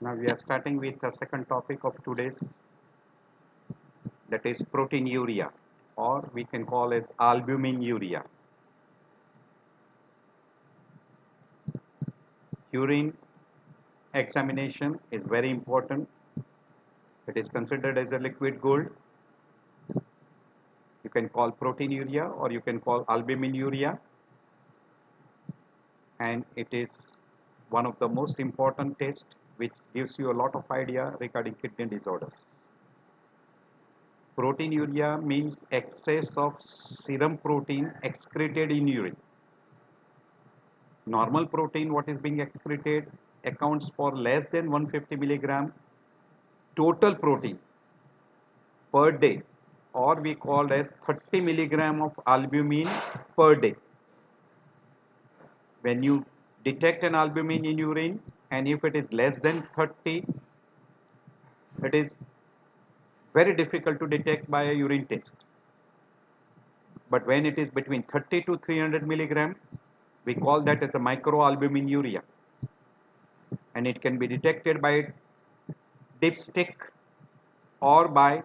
Now we are starting with the second topic of today's, that is proteinuria, or we can call as albuminuria. Urine examination is very important. It is considered as a liquid gold. You can call proteinuria or you can call albuminuria, and it is one of the most important tests which gives you a lot of idea regarding kidney disorders. Proteinuria means excess of serum protein excreted in urine. Normal protein, what is being excreted, accounts for less than 150 milligram total protein per day, or we call as 30 milligram of albumin per day. When you detect an albumin in urine, and if it is less than 30, it is very difficult to detect by a urine test. But when it is between 30 to 300 milligram, we call that as a microalbuminuria, and it can be detected by dipstick or by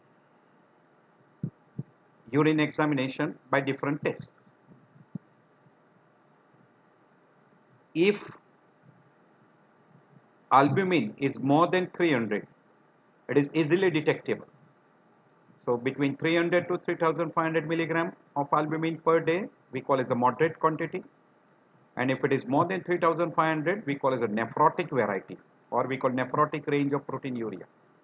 urine examination by different tests. If albumin is more than 300, it is easily detectable. So between 300 to 3500 milligram of albumin per day, we call as a moderate quantity, and if it is more than 3500, we call as a nephrotic variety, or we call nephrotic range of proteinuria.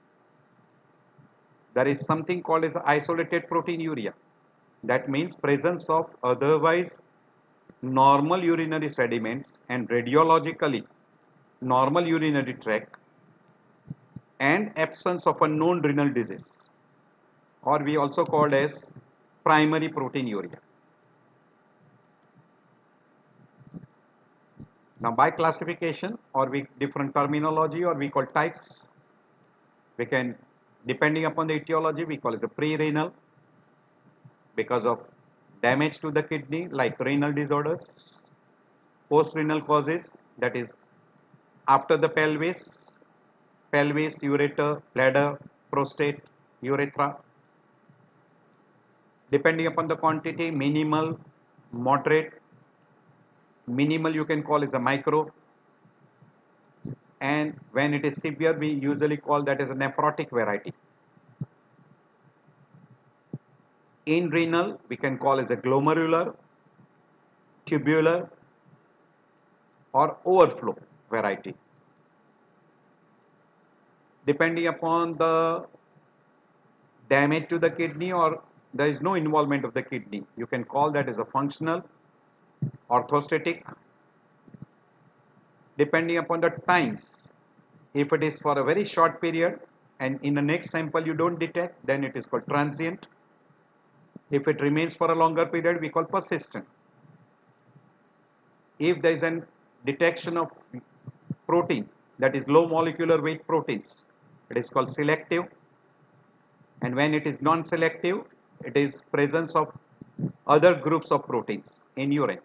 There is something called as isolated proteinuria. That means presence of otherwise normal urinary sediments and radiologically normal urinary tract and absence of a known renal disease, or we also called as primary proteinuria. Now by classification, or we different terminology, or we call types, we can, depending upon the etiology, we call it a pre-renal because of damage to the kidney like renal disorders, post-renal causes, that is after the pelvis, ureter, bladder, prostate, urethra. Depending upon the quantity, minimal, moderate. Minimal you can call as a micro, and when it is severe, we usually call that as a nephrotic variety. In renal, we can call as a glomerular, tubular, or overflow variety. Depending upon the damage to the kidney or there is no involvement of the kidney, you can call that as a functional, orthostatic. Depending upon the times, if it is for a very short period and in the next sample you don't detect, then it is called transient. If it remains for a longer period, we call persistent. If there is a detection of protein, that is low molecular weight proteins, it is called selective, and when it is non-selective, it is presence of other groups of proteins in urine.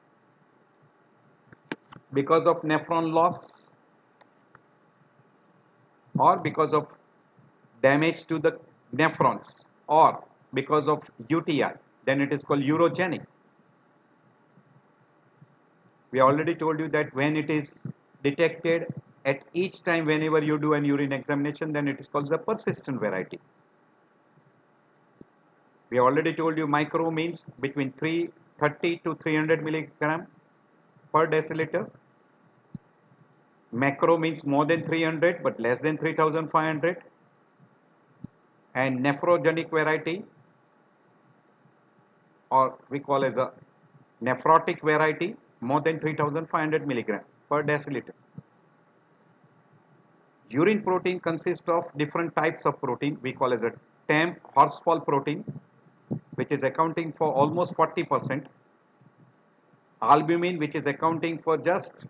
Because of nephron loss or because of damage to the nephrons or because of UTI, then it is called urogenic. We already told you that when it is detected at each time whenever you do an urine examination, then it is called the persistent variety. We already told you micro means between 330 to 300 milligram per deciliter. Macro means more than 300 but less than 3500, and nephrogenic variety, or we call as a nephrotic variety, more than 3500 milligram per deciliter. Urine protein consists of different types of protein. We call as a TAMP, horsefall protein, which is accounting for almost 40%. Albumin, which is accounting for just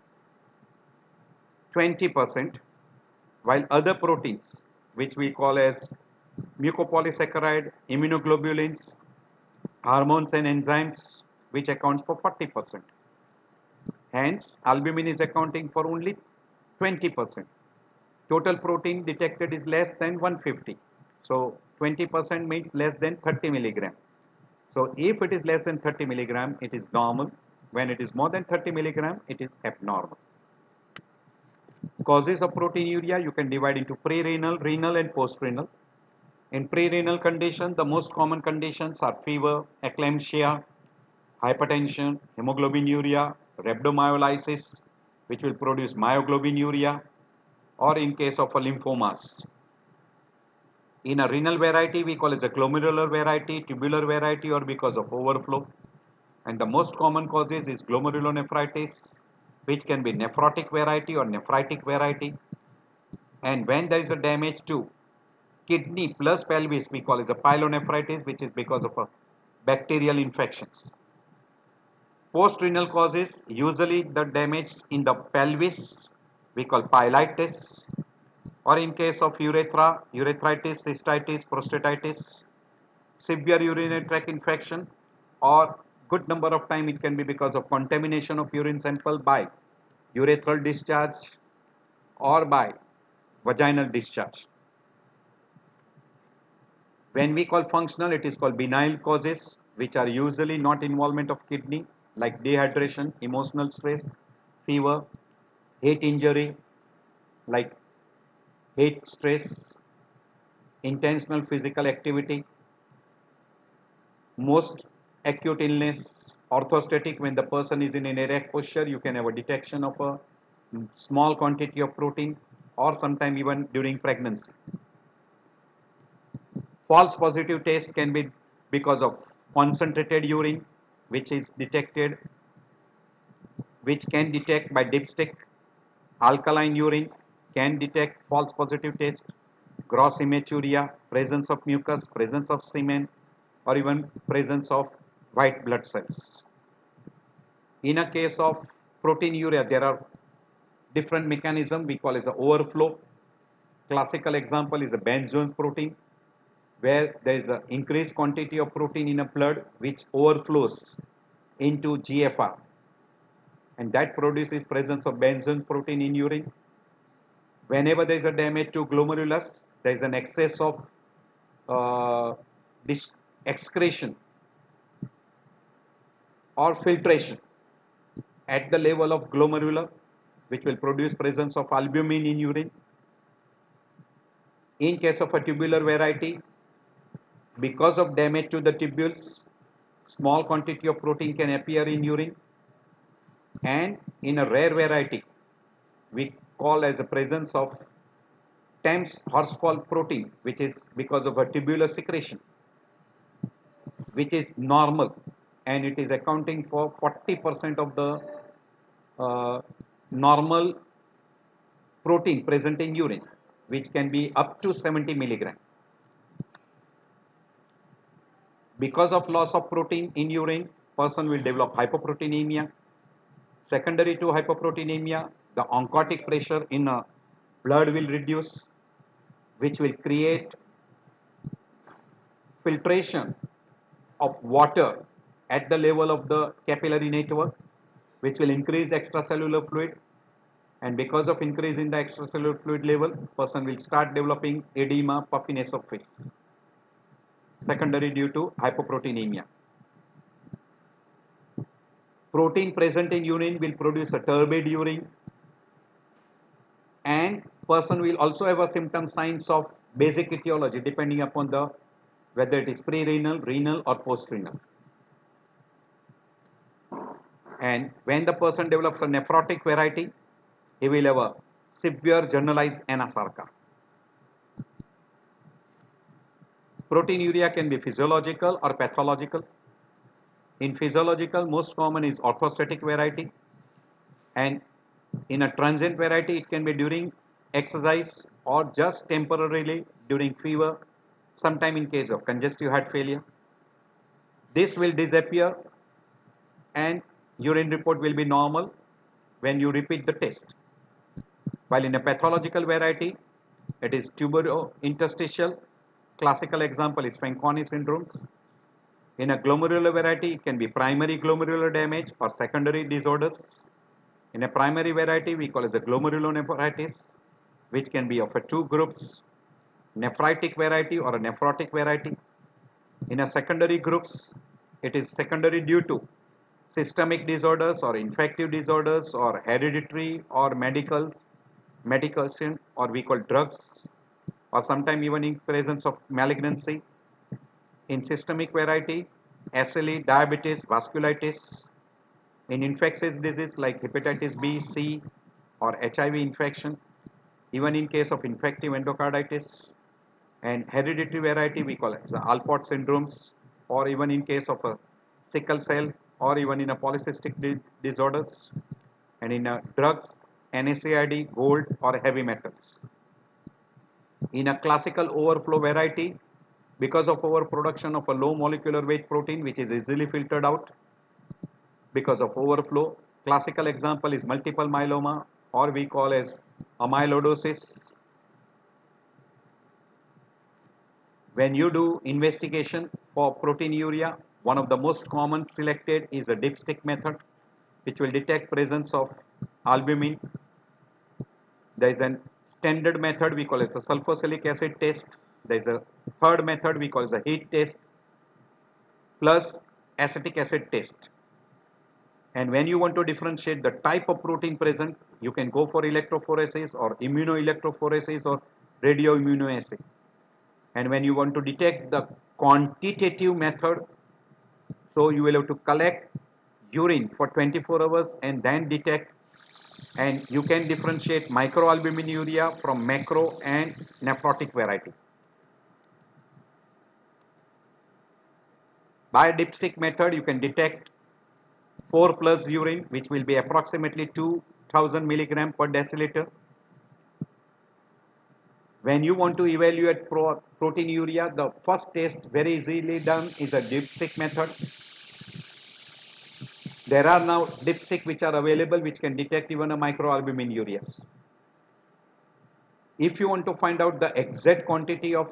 20%, while other proteins, which we call as mucopolysaccharide, immunoglobulins, hormones and enzymes, which accounts for 40%. Hence, albumin is accounting for only 20%. Total protein detected is less than 150. So 20% means less than 30 milligram. So if it is less than 30 milligram, it is normal. When it is more than 30 milligram, it is abnormal. Causes of proteinuria you can divide into pre-renal, renal and post-renal. In pre-renal condition, the most common conditions are fever, eclampsia, hypertension, hemoglobinuria, rhabdomyolysis, which will produce myoglobinuria, or in case of a lymphomas. In a renal variety, we call it a glomerular variety, tubular variety, or because of overflow. And the most common causes is glomerulonephritis, which can be nephrotic variety or nephritic variety. And when there is a damage to kidney plus pelvis, we call it a pyelonephritis, which is because of a bacterial infections. Post-renal causes, usually the damage in the pelvis, we call pyelitis, or in case of urethra, urethritis, cystitis, prostatitis, severe urinary tract infection, or good number of time it can be because of contamination of urine sample by urethral discharge or by vaginal discharge. When we call functional, it is called benign causes, which are usually not involvement of kidney, like dehydration, emotional stress, fever, heat injury, like heat stress, intentional physical activity, most acute illness, orthostatic, when the person is in an erect posture, you can have a detection of a small quantity of protein, or sometime even during pregnancy. False positive test can be because of concentrated urine, which is detected, which can detect by dipstick. Alkaline urine can detect false positive test. Gross hematuria, presence of mucus, presence of semen, or even presence of white blood cells. In a case of proteinuria, there are different mechanisms we call as a overflow. Classical example is a Benz-Jones protein, where there is an increased quantity of protein in a blood which overflows into GFR, and that produces presence of Benz-Jones protein in urine. Whenever there is a damage to glomerulus, there is an excess of this excretion or filtration at the level of glomerular, which will produce presence of albumin in urine. In case of a tubular variety, because of damage to the tubules, small quantity of protein can appear in urine. And in a rare variety, we call as a presence of Thames horsefall protein, which is because of a tubular secretion, which is normal, and it is accounting for 40% of the normal protein present in urine, which can be up to 70 milligram. Because of loss of protein in urine, person will develop hypoproteinemia. Secondary to hypoproteinemia, the oncotic pressure in blood will reduce, which will create filtration of water at the level of the capillary network, which will increase extracellular fluid. And because of increase in the extracellular fluid level, person will start developing edema, puffiness of face, secondary due to hypoproteinemia. Protein present in urine will produce a turbid urine, and person will also have a symptom signs of basic etiology depending upon the whether it is pre-renal, renal or post-renal. And when the person develops a nephrotic variety, he will have a severe generalized anasarca. Proteinuria can be physiological or pathological. In physiological, most common is orthostatic variety, and in a transient variety, it can be during exercise or just temporarily during fever, sometime in case of congestive heart failure. This will disappear and urine report will be normal when you repeat the test. While in a pathological variety, it is tuberointerstitial. Classical example is Fanconi syndromes. In a glomerular variety, it can be primary glomerular damage or secondary disorders. In a primary variety, we call it a glomerulonephritis. which can be of a two groups, nephritic variety or a nephrotic variety. In a secondary groups, it is secondary due to systemic disorders or infective disorders or hereditary or medication or we call drugs, or sometime even in presence of malignancy. In systemic variety, SLE, diabetes, vasculitis. In infectious disease like hepatitis B, C or HIV infection, even in case of infective endocarditis. And hereditary variety we call it the Alport syndromes, or even in case of a sickle cell, or even in a polycystic disorders. And in drugs, NSAID, gold or heavy metals. In a classical overflow variety, because of overproduction of a low molecular weight protein which is easily filtered out because of overflow, classical example is multiple myeloma, or we call as amyloidosis. When you do investigation for proteinuria, one of the most common selected is a dipstick method, which will detect presence of albumin. There is a standard method we call as a sulfosilic acid test. There is a third method we call as a heat test plus acetic acid test. And when you want to differentiate the type of protein present, you can go for electrophoresis or immunoelectrophoresis or radioimmunoassay. And when you want to detect the quantitative method, so you will have to collect urine for 24 hours and then detect, and you can differentiate microalbuminuria from macro and nephrotic variety. By dipstick method, you can detect 4 plus urine, which will be approximately 2000 milligram per deciliter. When you want to evaluate proteinuria, the first test very easily done is a dipstick method. There are now dipsticks which are available which can detect even a microalbuminurias. If you want to find out the exact quantity of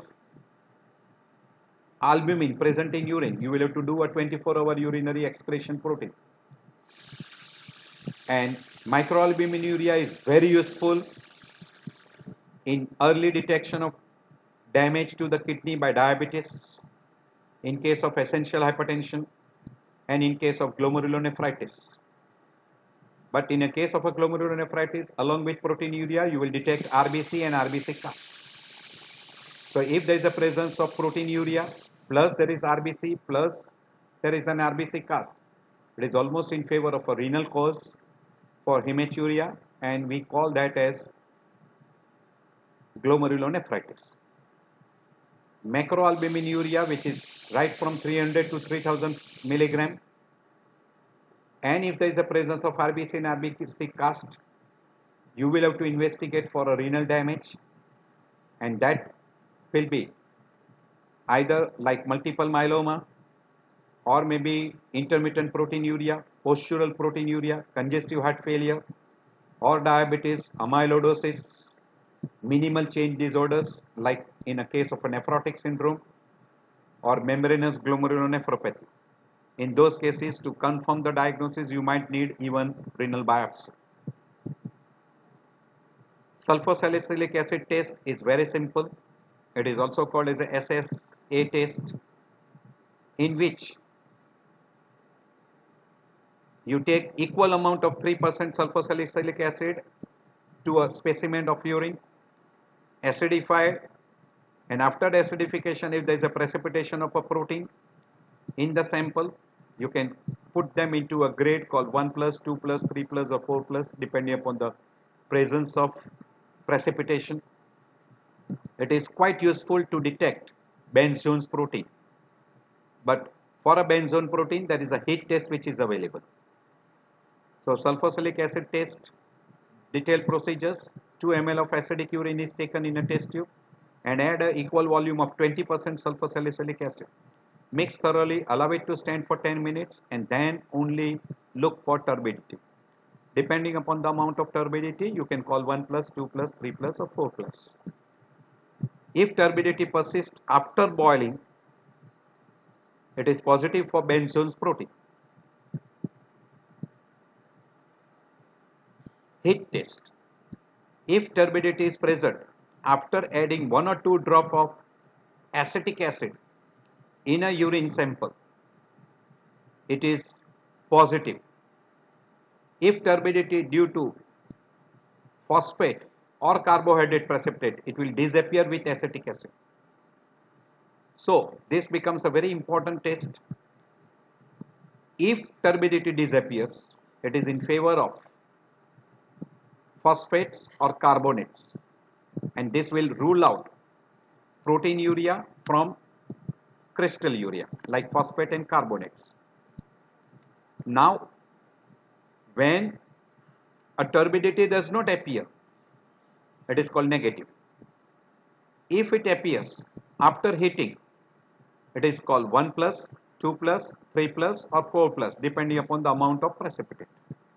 albumin present in urine, you will have to do a 24-hour urinary excretion protein. And microalbuminuria is very useful in early detection of damage to the kidney by diabetes, in case of essential hypertension, and in case of glomerulonephritis. But in a case of a glomerulonephritis, along with proteinuria, you will detect RBC and RBC cast. So if there is a presence of proteinuria, plus there is RBC, plus there is an RBC cast, it is almost in favor of a renal cause for hematuria, and we call that as glomerulonephritis. Macroalbuminuria, which is right from 300 to 3000 milligram, and if there is a presence of RBC and RBC cast, you will have to investigate for a renal damage, and that will be either like multiple myeloma, or maybe intermittent proteinuria, postural proteinuria, congestive heart failure, or diabetes, amyloidosis, minimal change disorders like in a case of a nephrotic syndrome, or membranous glomerulonephropathy. In those cases, to confirm the diagnosis, you might need even renal biopsy. Sulfosalicylic acid test is very simple. It is also called as a SSA test, in which you take equal amount of 3% sulfosalicylic acid to a specimen of urine, acidify, and after the acidification, if there is a precipitation of a protein in the sample, you can put them into a grade called 1 plus, 2 plus, 3 plus or 4 plus depending upon the presence of precipitation. It is quite useful to detect Bence-Jones protein, but for a Bence-Jones protein there is a heat test which is available. So sulfosalic acid test, detailed procedures: 2 ml of acidic urine is taken in a test tube and add an equal volume of 20% sulfosalicylic acid. Mix thoroughly, allow it to stand for 10 minutes and then only look for turbidity. Depending upon the amount of turbidity, you can call 1 plus, 2 plus, 3 plus or 4 plus. If turbidity persists after boiling, it is positive for Bence-Jones protein. Heat test. If turbidity is present after adding 1 or 2 drop of acetic acid in a urine sample, it is positive. If turbidity due to phosphate or carbohydrate precipitate, it will disappear with acetic acid. So this becomes a very important test. If turbidity disappears, it is in favor of phosphates or carbonates, and this will rule out proteinuria from crystal urea like phosphate and carbonates. Now, when a turbidity does not appear, it is called negative. If it appears after heating, it is called 1 plus, 2 plus, 3 plus or 4 plus depending upon the amount of precipitate.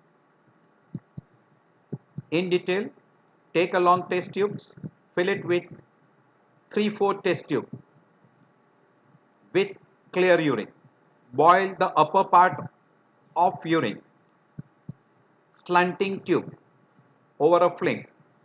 In detail, take a long test tubes, fill it with 3/4 test tube with clear urine. Boil the upper part of urine, slanting tube over a flame.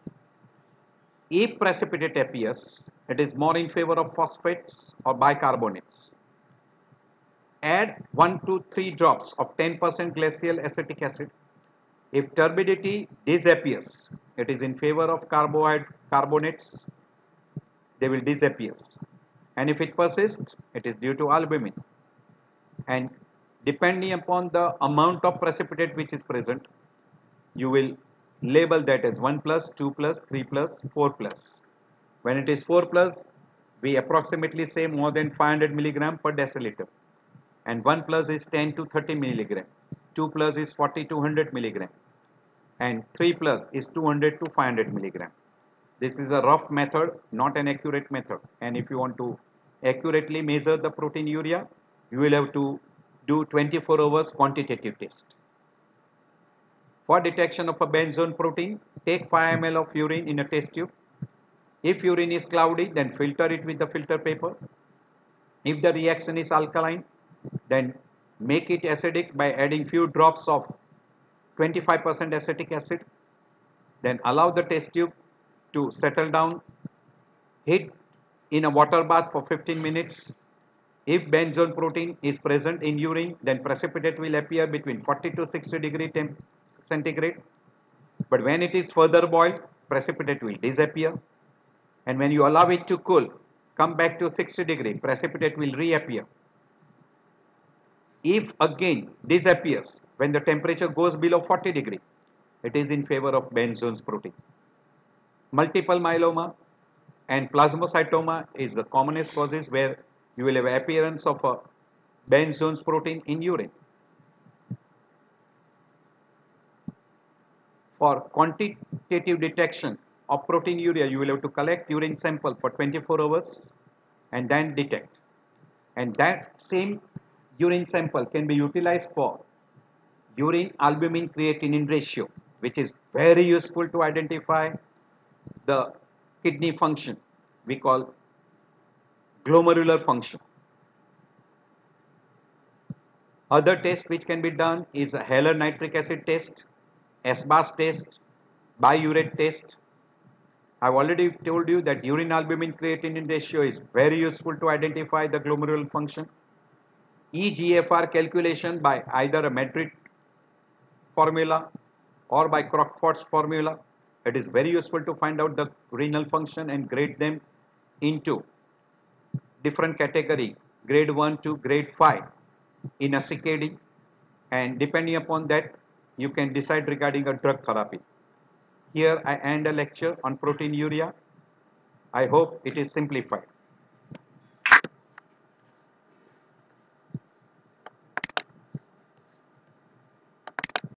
If precipitate appears, it is more in favor of phosphates or bicarbonates. Add 1 to 3 drops of 10% glacial acetic acid. If turbidity disappears, it is in favor of carbonates. They will disappear. And if it persists, it is due to albumin. And depending upon the amount of precipitate which is present, you will label that as 1 plus, 2 plus, 3 plus, 4 plus. When it is 4 plus, we approximately say more than 500 milligram per deciliter. And 1 plus is 10 to 30 milligram. 2 plus is 40 to 100 milligram. And 3 plus is 200 to 500 milligram. This is a rough method, not an accurate method. And if you want to accurately measure the proteinuria, you will have to do 24 hours quantitative test. For detection of a benzone protein, take 5 ml of urine in a test tube. If urine is cloudy, then filter it with the filter paper. If the reaction is alkaline, then make it acidic by adding few drops of 25% acetic acid. Then allow the test tube to settle down. Heat in a water bath for 15 minutes. If benzone protein is present in urine, then precipitate will appear between 40 to 60 degree centigrade. But when it is further boiled, precipitate will disappear. And when you allow it to cool, come back to 60 degree, precipitate will reappear. If again disappears when the temperature goes below 40 degree, it is in favor of benzone's protein. Multiple myeloma and plasmacytoma is the commonest causes where you will have appearance of a benzone's protein in urine. For quantitative detection of proteinuria, you will have to collect urine sample for 24 hours and then detect. And that same urine sample can be utilized for urine albumin creatinine ratio, which is very useful to identify the kidney function. We call glomerular function. Other tests which can be done is a Haller nitric acid test, SBAS test, biuret test. I've already told you that urine albumin creatinine ratio is very useful to identify the glomerular function. eGFR calculation by either a Madrid formula or by Crockford's formula. It is very useful to find out the renal function and grade them into different category, grade 1 to grade 5 in a CKD, and depending upon that you can decide regarding a drug therapy. Here I end a lecture on proteinuria. I hope it is simplified.